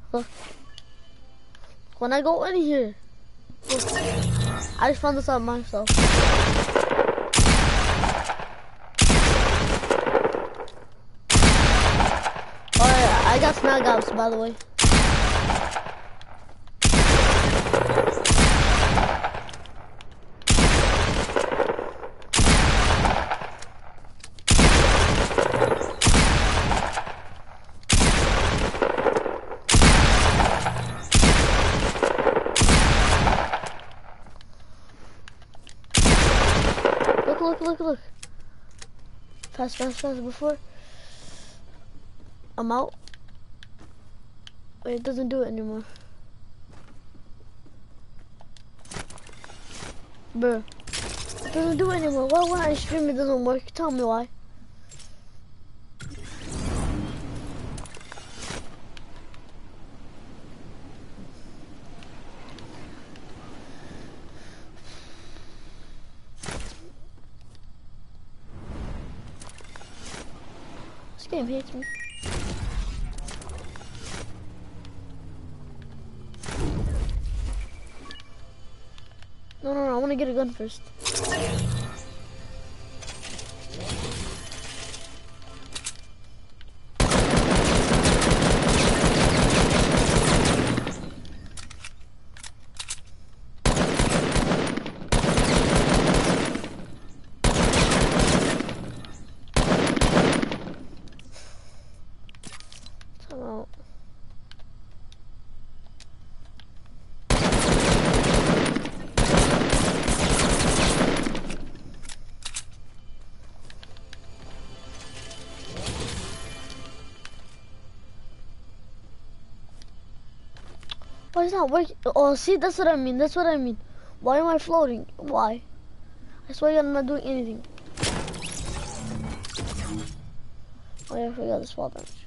Look. When I go in here, look, I just found this out myself. Alright, I got snag ops, by the way. Look. Fast, before. I'm out. Wait, it doesn't do it anymore. Bruh. It doesn't do it anymore. Why when I stream it doesn't work? Tell me why. This game hates me. No, I want to get a gun first. Come out. Why is that working? Oh, see, that's what I mean. Why am I floating? Why? I swear I'm not doing anything. Oh yeah, I forgot this fall damage.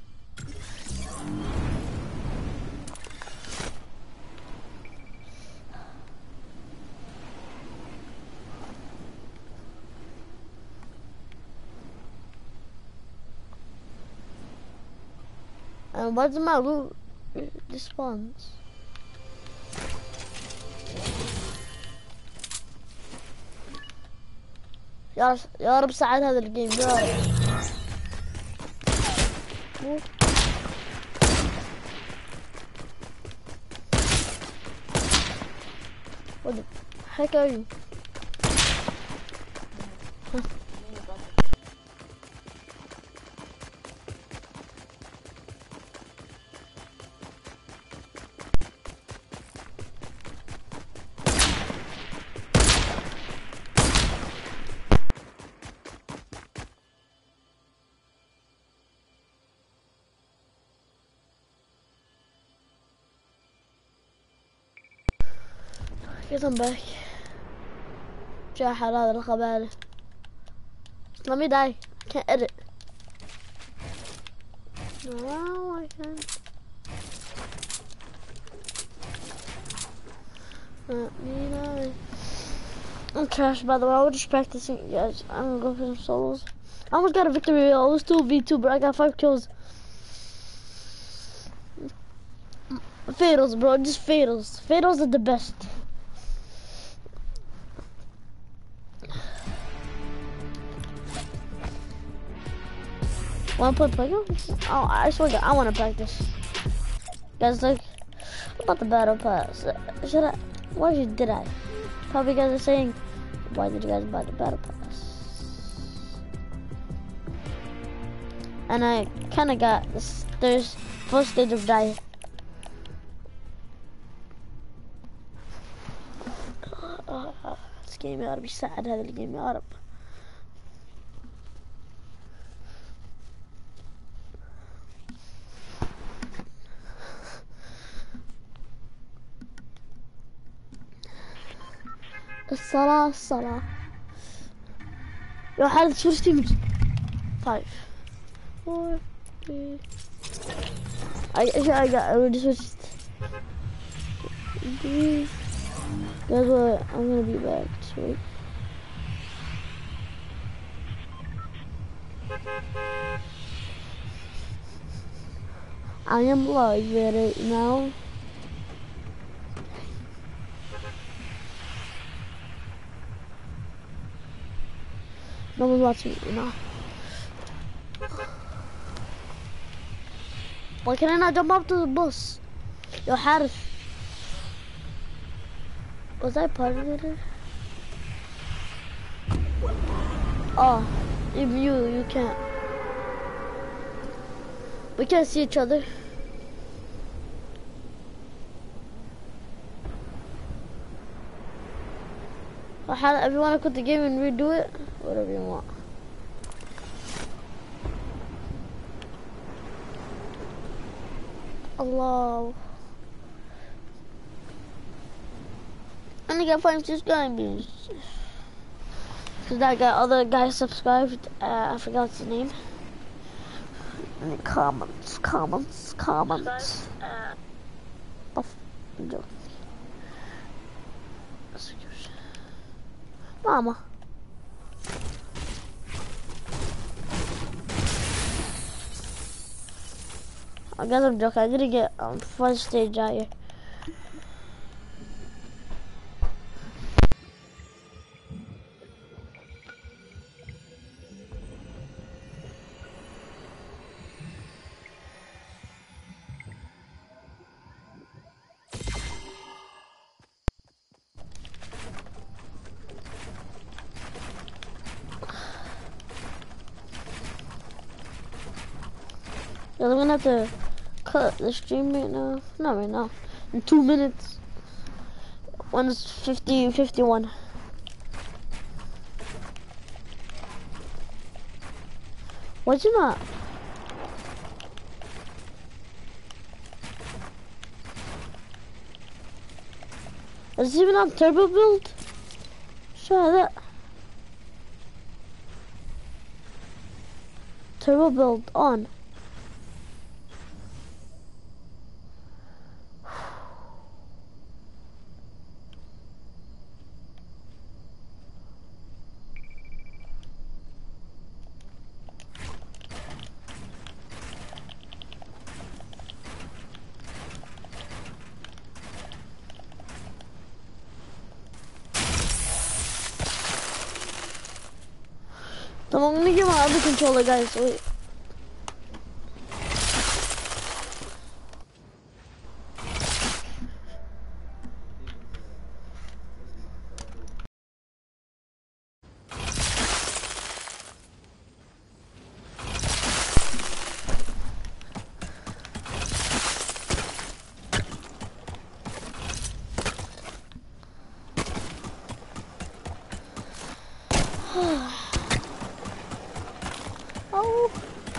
And why does my loot despawns? يا رب ساعد هذا الجيم يا رب. What the heck are you? Huh. Guess I'm back. جاحد هذا الخبالة. Let me die. I can't edit. No, I can't. Let me die. I'm trash, by the way. I was just practicing, guys. I'm gonna go for some solos. I almost got a victory. I was 2v2, but I got 5 kills. Fatals, bro. Just fatals. Fatals are the best. Wanna play Playground? Oh, I swear to God, I wanna practice. Guys, like, about the battle pass. Should I? Why did I? Probably guys are saying, why did you guys buy the battle pass? And I kinda got this. There's first stage of diet. This game ought to be sad. هذا الجيم يا رب. الصلاة يا حالة switch teams 5 4 3 I already switched. Guys, what? I'm gonna be back. Sweet. I am live right now. No one's watching me now. Why can I not jump up to the bus? Yo, Harris. Was I part of it? Oh, even you can't. We can't see each other. If you want to quit the game and redo it, whatever you want. Allah. I only got 5 subscribers. Cause that guy, other guy subscribed. I forgot his name. And the comments. Oh, I'm joking. Mama. I guess I'm joking. I gotta get first stage out here. Yeah, I'm gonna have to cut the stream right now. Not right now. In 2 minutes. When it's 51. Why'd you not? Is it even on turbo build? Try that. Turbo build on. I'm gonna get my other controller, guys. Wait. Oh.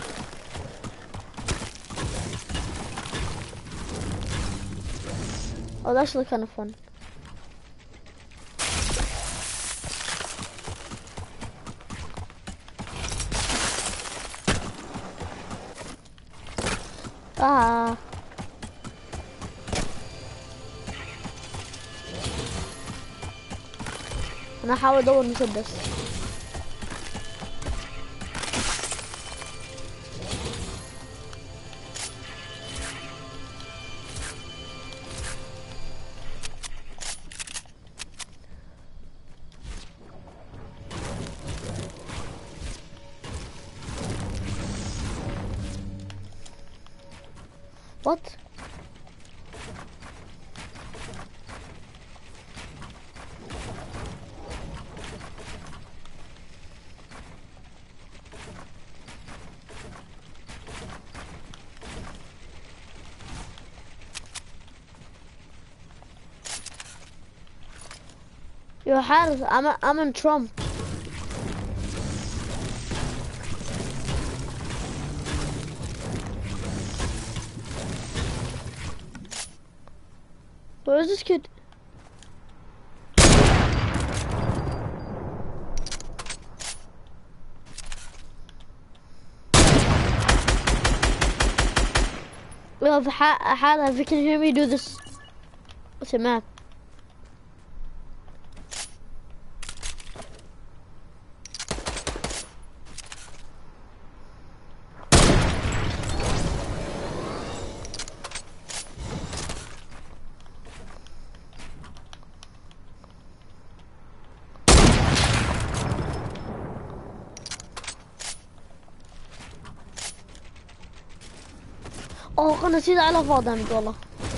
Oh, that's actually kind of fun. Ah. أنا هحاول أدور مسدس. What? Yo, Harris, I'm in Trump. Where is this kid? Well, if you can hear me do this, what's it, map? اوه انا نسيت على فاضي والله.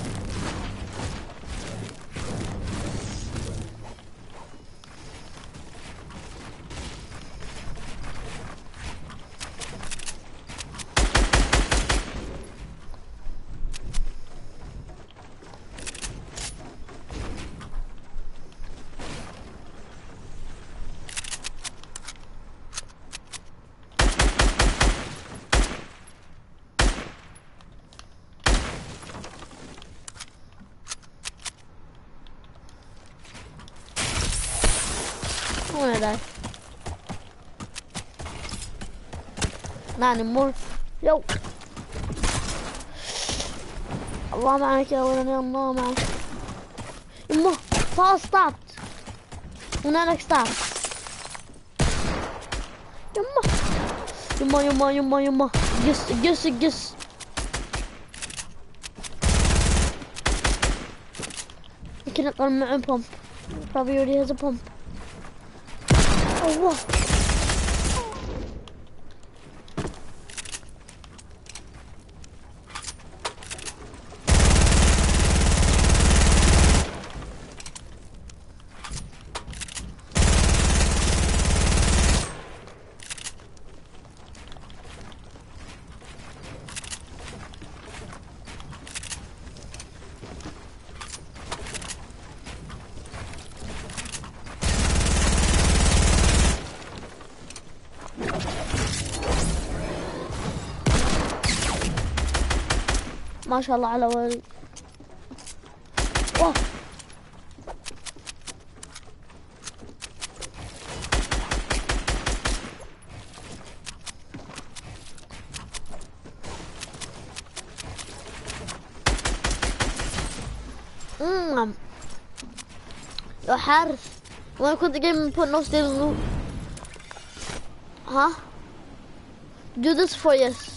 وين هذا؟ نعني مر يو. الله معك يا ولدي، الله معك. يمه خلاص ستارت. هنالك ستارت. يمه قس. يمكن اقل معه بومب. Probably already has a pump. الله. ما شاء الله على ولد. واه لو حارس وانا كنت جاي من فوق نفس دي. ها do this for yes.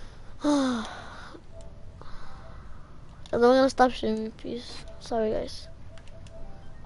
I'm gonna stop streaming, please. Sorry guys.